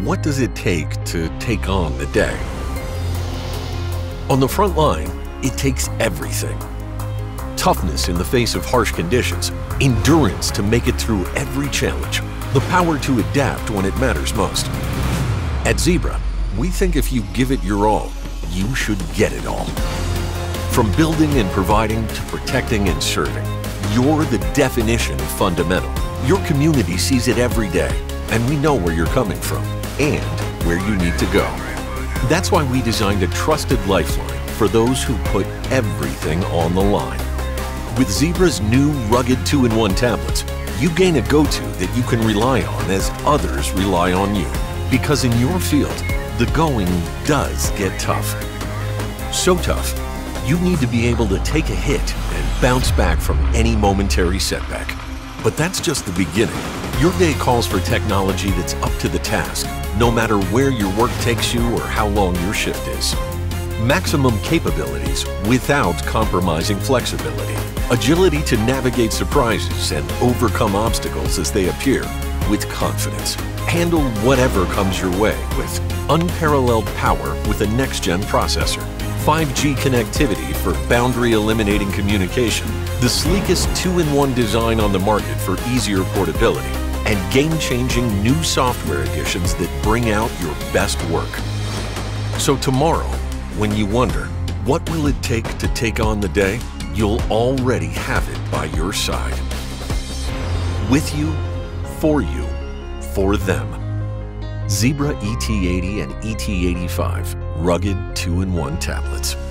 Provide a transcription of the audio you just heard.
what does it take to take on the day? On the front line, it takes everything. Toughness in the face of harsh conditions, endurance to make it through every challenge, the power to adapt when it matters most. At Zebra, we think if you give it your all, you should get it all. From building and providing to protecting and serving, you're the definition of fundamental. Your community sees it every day, and we know where you're coming from and where you need to go. That's why we designed a trusted lifeline for those who put everything on the line. With Zebra's new rugged 2-in-1 tablets, you gain a go-to that you can rely on as others rely on you. Because in your field, the going does get tough. So tough, you need to be able to take a hit and bounce back from any momentary setback. But that's just the beginning. Your day calls for technology that's up to the task, no matter where your work takes you or how long your shift is. Maximum capabilities without compromising flexibility. Agility to navigate surprises and overcome obstacles as they appear with confidence. Handle whatever comes your way with unparalleled power with a next-gen processor. 5G connectivity for boundary-eliminating communication. The sleekest 2-in-1 design on the market for easier portability. And game-changing new software additions that bring out your best work. So tomorrow, when you wonder, what will it take to take on the day? You'll already have it by your side. With you, for them. Zebra ET80 and ET85, rugged 2-in-1 tablets.